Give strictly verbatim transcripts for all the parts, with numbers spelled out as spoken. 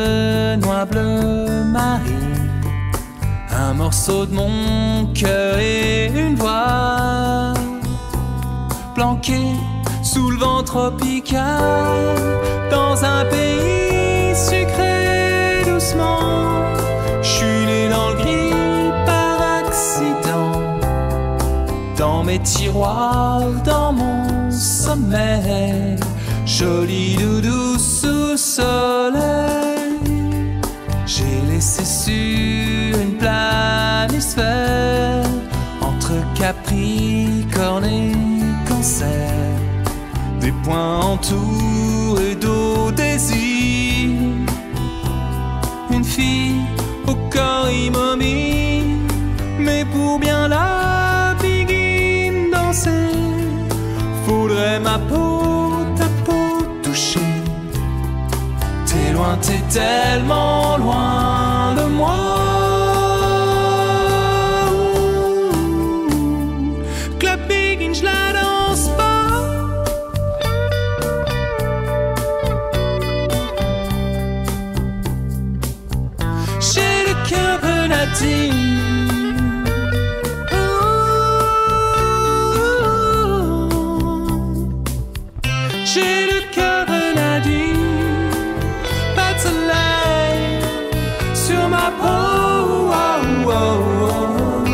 de noix bleu marine, un morceau de mon cœur et une voix planqué sous le vent tropical, dans un pays sucré doucement. Je suis né dans le gris par accident, dans mes tiroirs, dans mon sommeil, joli doudou sous soleil. J'ai laissé sur une planisphère, entre Capricorne et Cancer, des points entourés d'eau désir. Une fille au corps immobile, mais pour bien la biguine danser, faudrait ma peau, ta peau toucher. T'es loin, t'es tellement loin de moi. Que la biguine, je la danse pas. J'ai le cœur grenadine. J'ai le cœur grenadine, pas de soleil sur ma peau. Oh, oh, oh.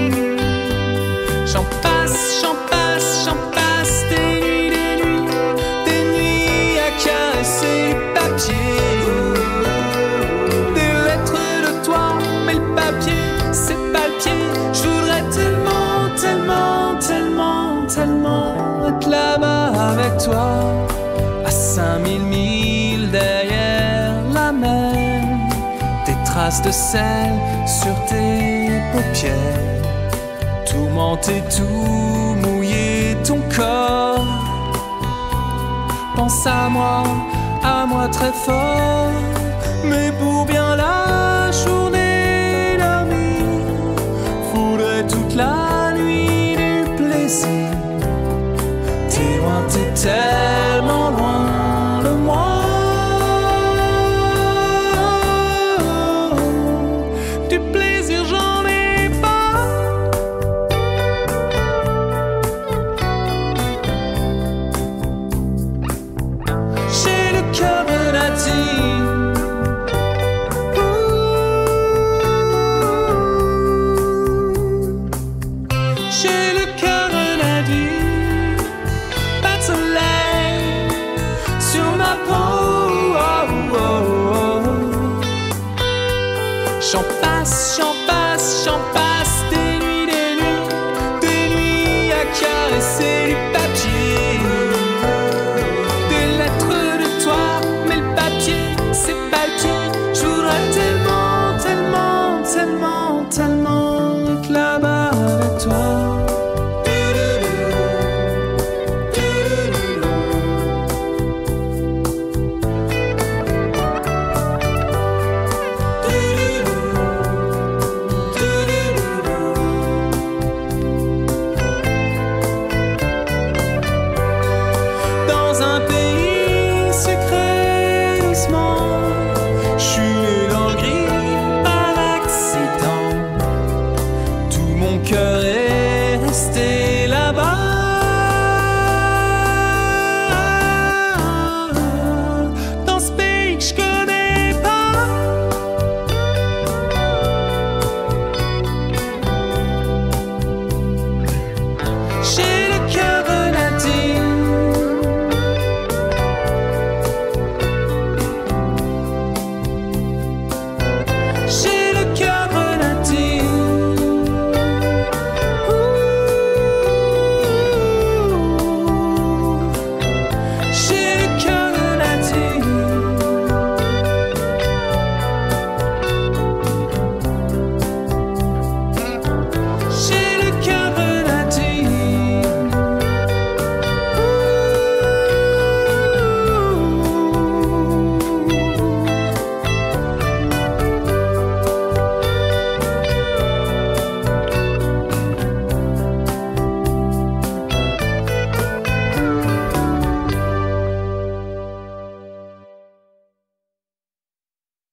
J'en passe, j'en passe, j'en passe des nuits, des nuits, des nuits à caresser les papiers, des lettres de toi, mais le papier, c'est pas le pied. Je voudrais tellement, tellement, tellement, tellement être là-bas avec toi, à cinq mille milles derrière la mer, des traces de sel sur tes paupières, tout menté, tout mouillé ton corps. Pense à moi, à moi très fort, mais pour bien la journée dormir, faudrait toute la nuit du plaisir. T'es loin, t'es tellement loin de moi. Du plaisir, j'en ai pas. J'ai le cœur grenadine. J'ai le cœur grenadine, pas de soleil sur ma peau. Oh, oh, oh. J'en passe, j'en